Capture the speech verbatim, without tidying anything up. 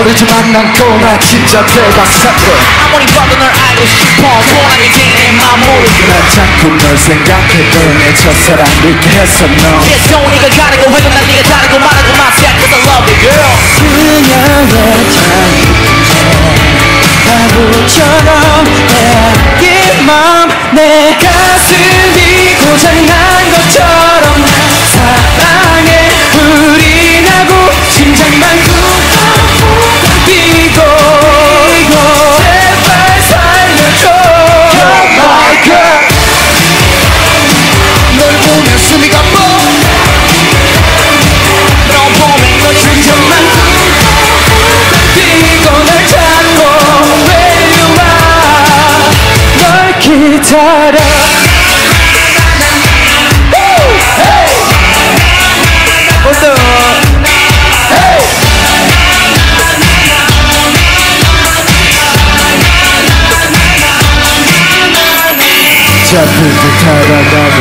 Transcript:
모르지만 난 또나 진짜 대박 사건 아무리 봐도 널 알고 싶어 원하게 되는 맘 모르게 난 자꾸 널 생각해도 내 첫사랑 믿게 했어 너 Yes, 네가 가리고 해도 난 네가 다르고 말하고 myself cause I love you girl 그녀의 바보처럼 내긴 맘내 가슴이 고장난 것처럼 사랑해 불이 나고 심장만 쿵쿵쿵 뛰고 제발 살려줘 You're my girl 널 보면 숨이 가빠 너 보면 너 심장만 쿵쿵쿵 뛰고 널 찾고 내려와 널 기다려 잡힐 듯 하다가